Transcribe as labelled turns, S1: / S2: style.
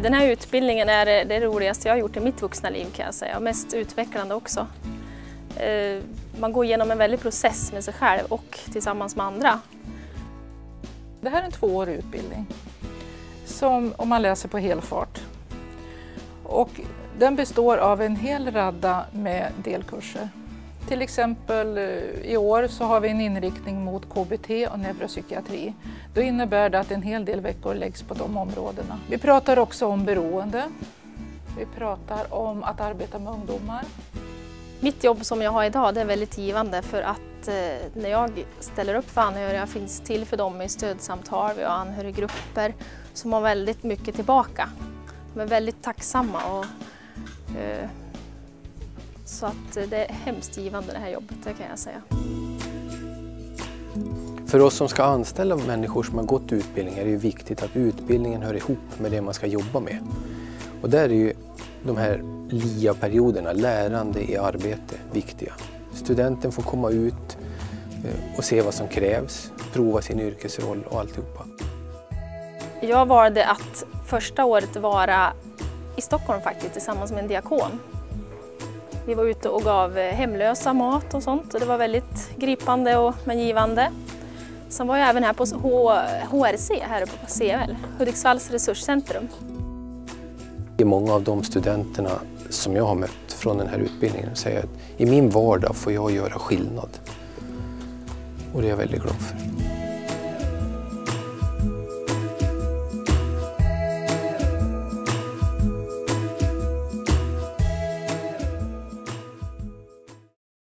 S1: Den här utbildningen är det roligaste jag har gjort i mitt vuxna liv, kan jag säga, och mest utvecklande också. Man går igenom en väldig process med sig själv och tillsammans med andra.
S2: Det här är en 2-årig utbildning som om man läser på helfart. Och den består av en hel radda med delkurser. Till exempel i år så har vi en inriktning mot KBT och neuropsykiatri. Då innebär det att en hel del veckor läggs på de områdena. Vi pratar också om beroende. Vi pratar om att arbeta med ungdomar.
S1: Mitt jobb som jag har idag, det är väldigt givande, för att när jag ställer upp för anhöriga, finns till för dem i stödsamtal, vi har anhöriggrupper som har väldigt mycket tillbaka. De är väldigt tacksamma, och så att det är hemskt givande det här jobbet, det kan jag säga.
S3: För oss som ska anställa människor som har gått utbildning är det ju viktigt att utbildningen hör ihop med det man ska jobba med. Och där är ju de här LIA-perioderna, lärande i arbete, viktiga. Studenten får komma ut och se vad som krävs, prova sin yrkesroll och alltihopa.
S1: Jag valde att första året vara i Stockholm faktiskt, tillsammans med en diakon. Vi var ute och gav hemlösa mat och sånt, och det var väldigt gripande och givande. Sen var jag även här på HRC, här på CVL, Hudiksvalls resurscentrum.
S3: Många av de studenterna som jag har mött från den här utbildningen säger att i min vardag får jag göra skillnad. Och det är jag väldigt glad för.